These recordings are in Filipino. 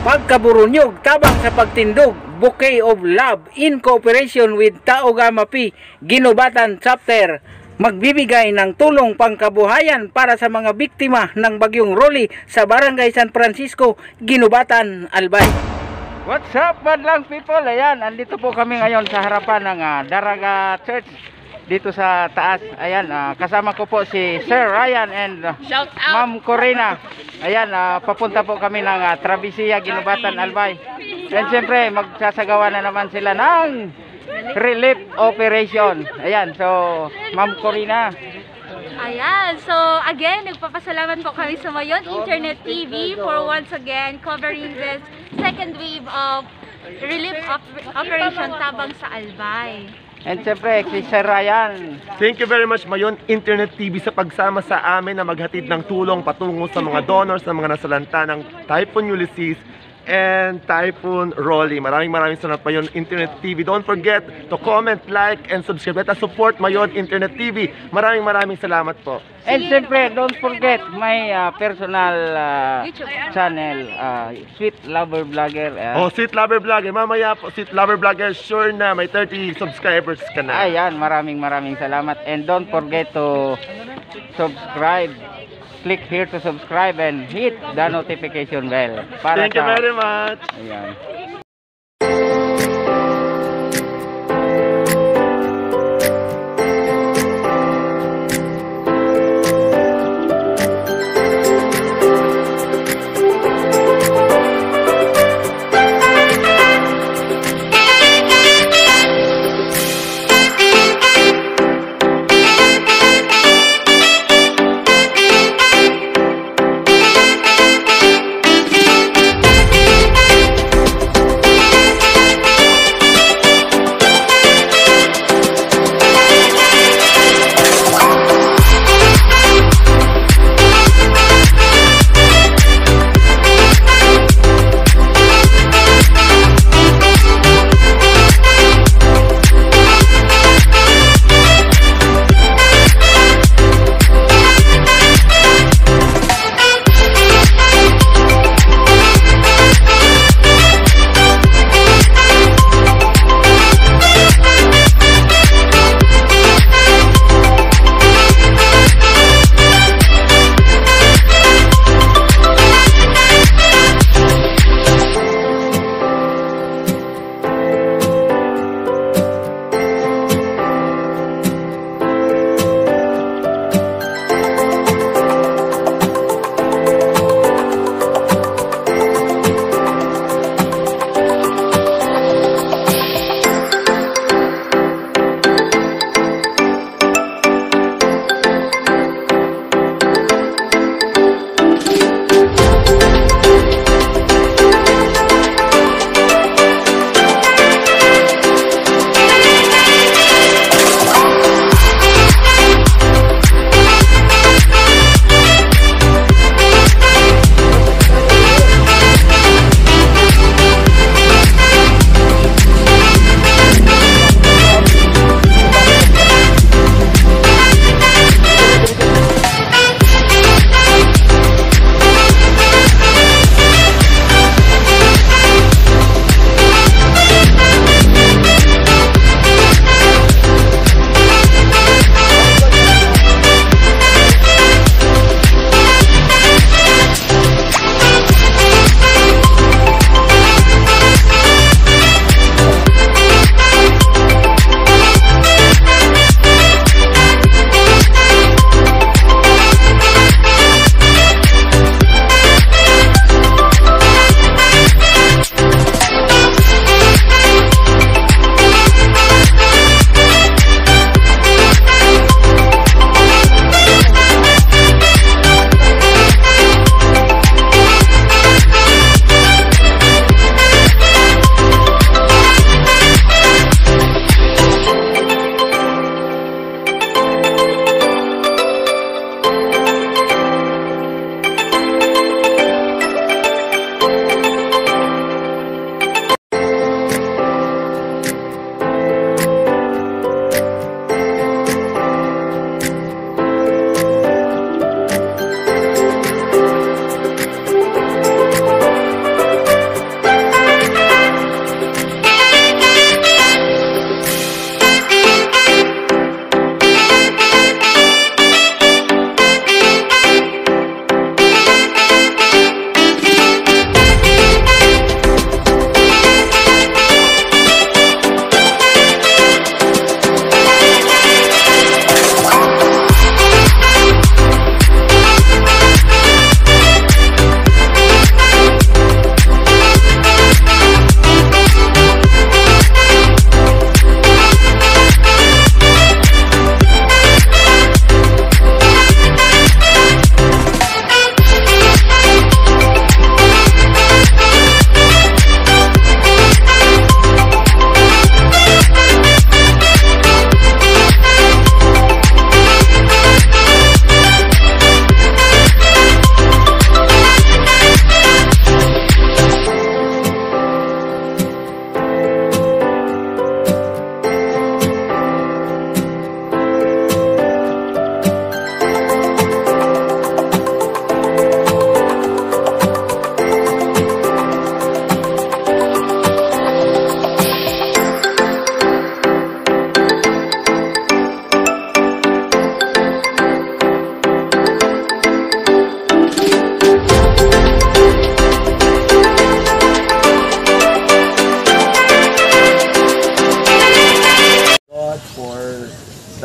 Pagkaburunyog tabang sa pagtindog, Bouquet of Love in cooperation with Tao Gamma Pi Ginubatan Chapter magbibigay ng tulong pangkabuhayan para sa mga biktima ng bagyong Rolly sa Barangay San Francisco, Ginubatan, Albay. What's up, madlang people? Ayan, andito po kami ngayon sa harapan ng Daraga Church dito sa taas. Ayan, kasama ko po si Sir Ryan and Ma'am Corina. Ayan, papunta po kami ng Travessia, Ginubatan, Albay. And siyempre, magsasagawa na naman sila ng relief operation. Ayan, so Ma'am Corina. Ayan, so again, nagpapasalamat po kami sa Mayon Internet TV for once again covering this second wave of relief operation tabang sa Albay. And siyempre, si Sir Ryan. Thank you very much, Mayon Internet TV, sa pagsama sa amin na maghatid ng tulong patungo sa mga donors na mga nasalanta ng Typhoon Ulysses and Typhoon Rolly. Maraming salamat, Mayon Internet TV. Don't forget to comment, like, and subscribe. Let us support Mayon Internet TV. Maraming salamat po. And siyempre, don't forget my personal channel, Sweet Lover Vlogger. Sweet Lover Vlogger. Mamaya po, Sweet Lover Vlogger, sure na may 30 subscribers ka na. Ayan, maraming salamat. And don't forget to subscribe. Click here to subscribe and hit the notification bell. Thank you very much. Ayan.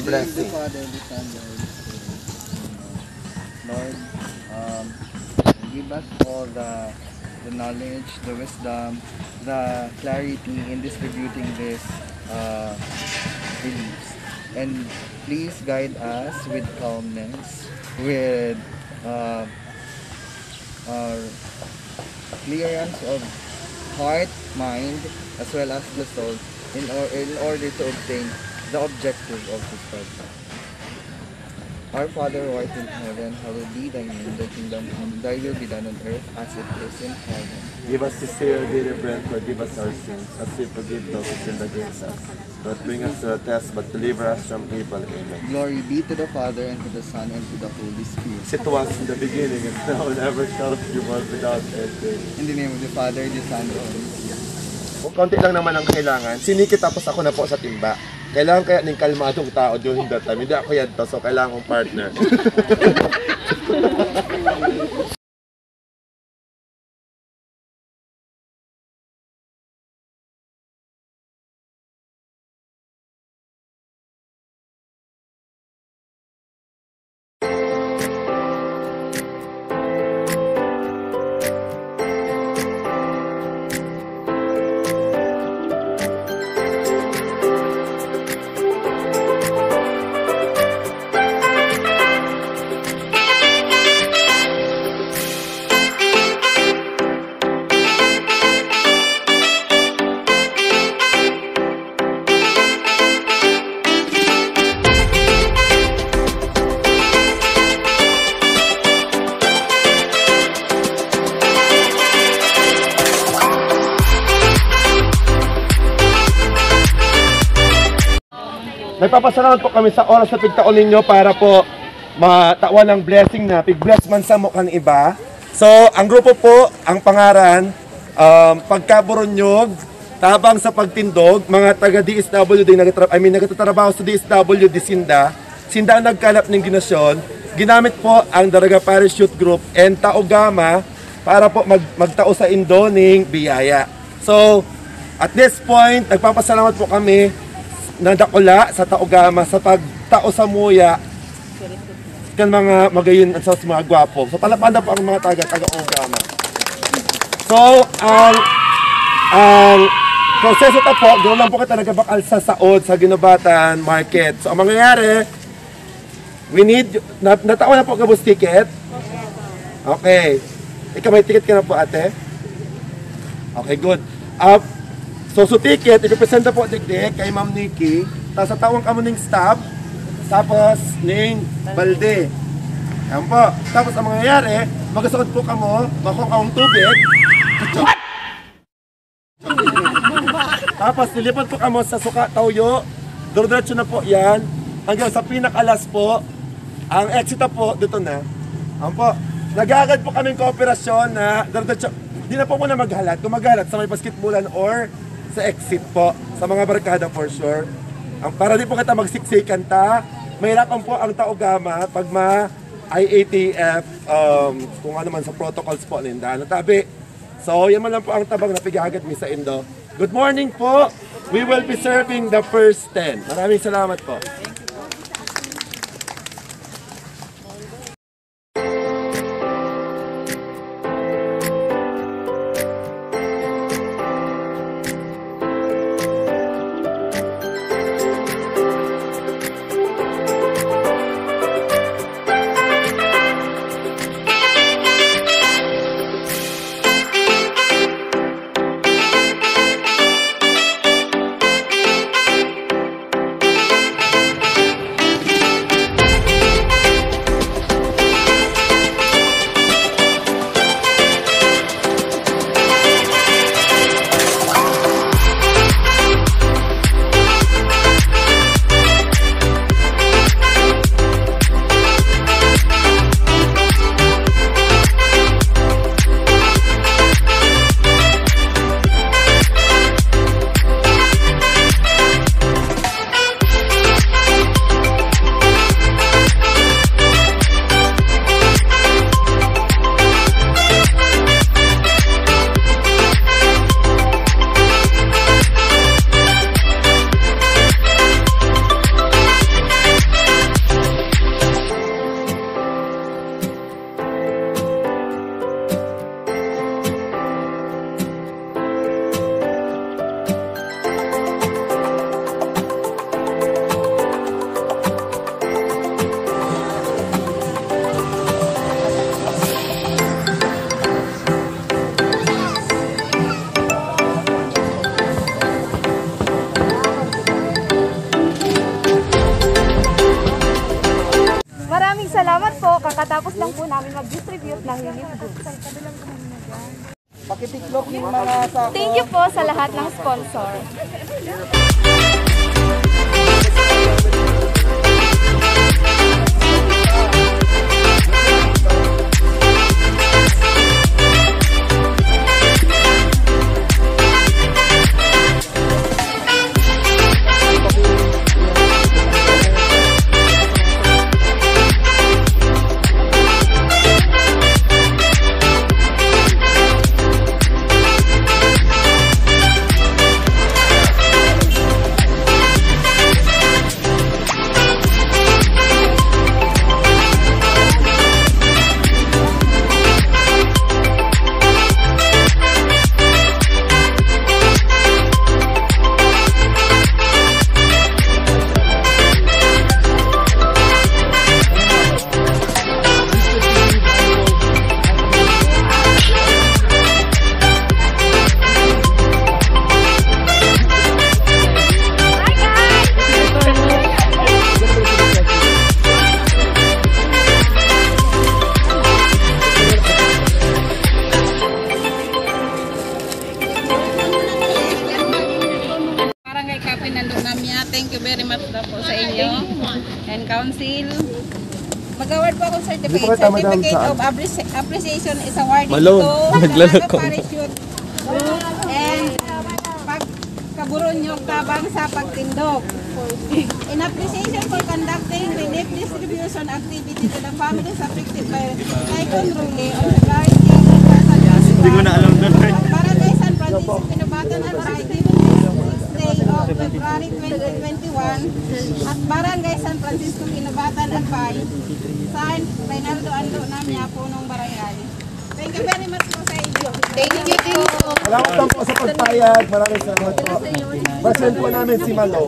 blessing. Father, the Son, the Holy Spirit. Lord, give us all the knowledge, the wisdom, the clarity in distributing this beliefs. And please guide us with calmness, with clearance of heart, mind, as well as the soul, in order to obtain the objective of this project. Our Father who art in heaven, hallowed be thy name, thy kingdom come, thy will be done on earth as it is in heaven. Give us this day our daily bread, forgive us our sins, as we forgive those who sin against us. Don't bring us to a test, but deliver us from evil. Amen. Glory be to the Father, and to the Son, and to the Holy Spirit. It was in the beginning, and now and ever shall be, world without end. In the name of the Father, the Son, and the Holy Spirit. Kung konti lang naman ang kailangan, sinikit tapos ako na po sa timba. Kailangan kaya ng kalmadong tao during that time. Hindi ako yan to, so kailangan kong partner. Nagpapasalamat po kami sa oras na pigtaon ninyo para po matawan ng blessing na pig-bless man sa mukhang iba. So, ang grupo po, ang pangaran, pagkaburonyog, tabang sa pagtindog, mga taga-DSWD, nagtatrabaho sa DSWD Sinda. Sinda ang nagkalap ng ginasyon. Ginamit po ang Daraga Parish Youth Group and Taogama para po magtao sa Indo ng biyaya. So, at this point, nagpapasalamat po kami nadakula sa Taogama sa pagtao sa muya kan mga magayon sa mga gwapo. So palapanda po ang mga taga-Taogama. So ang proseso ta po, doon lang po kita nagabakal sa saod sa Ginobatan Market. So ang mangyayari, we need, natao na po kabus ticket? Okay. Ikaw may ticket ka na po ate? Okay, good. So ticket, ipipresenta po digdig kay Ma'am Nikki, tapos sa tawang kamo ning staff, tapos ning balde. Yan po. Tapos ang mangyayari, magasuot po kamo, makuha kamong tubig. Tapos nilipat po kamo sa suka tawyo, diretso na po yan, hanggang sa pinakalas po, ang exit po, dito na. Yan po. Nag-aagad po kaming kooperasyon na diretso, hindi na po muna maghalat, kung maghalat sa may basketballan or sa exit po, sa mga barkada for sure. Para di po kita magsiksikan ta, mahirapan po ang Taogama pag ma-IATF, kung ano man sa protocols po ninda. Tabi. So, yan man lang po ang tabang na pigagad mi sa Indo. Good morning po! We will be serving the first 10. Maraming salamat po. pagkatapos lang po namin mag-distribute ng relief goods. Pakitiklop yung mga sako. Thank you po sa lahat ng sponsor. Thank you very much na po sa inyo and council. Mag-award po akong certificate. Certificate of Appreciation is awarded to parachute and pagkaburon tabang sa pagtindog. In appreciation for conducting relief distribution activity to the families affected by Typhoon Ruli on February 8, 2021. Hindi ko na alam doon. Barangay San Francisco, Pinubatan at Saigib. Day of February 2021 at Barangay San Francisco, Ginobatan, Albay. Signed, Reynaldo Ando Namya, punong barangay. Thank you very much po sa inyo. Thank you po. Salamat lang po sa pagpayag. Maraming salamat po. Present po namin si Malo.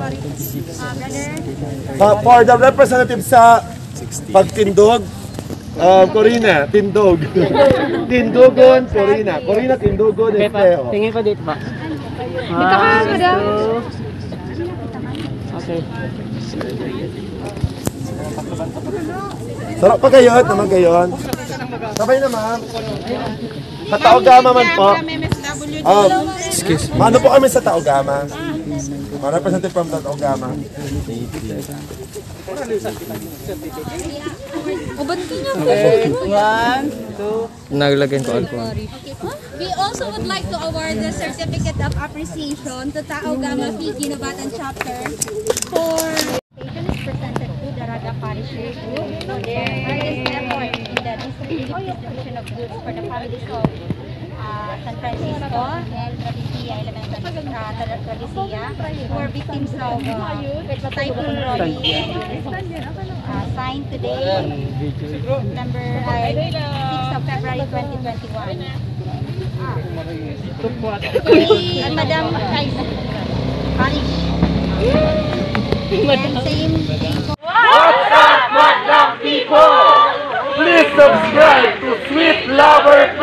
For the representative sa pagtindog, Corina, tindog. Tindogon, Corina. Corina, tindogon, Espejo. Tingin pa dito ba? Dito ka, madam. Okay. Sarap pa gayon, naman gayon. Sabay na ma'am. Sa Taogama man po. Excuse me. Ano po kami sa Taogama? Representative from Taogama. Naglagyan ko alcohol. We also would like to award the Certificate of Appreciation to Taogama P. Ginobatan Chapter for is presented to the Raga Parish Group for their earnest effort in the distribution of goods for the families of San Francisco and Travisia Elementary Travisia who are victims of Typhoon Rolly. Signed today, September 6th of February 2021. Madam Parish. And same What's up, Madam people? Please subscribe to Sweet Lover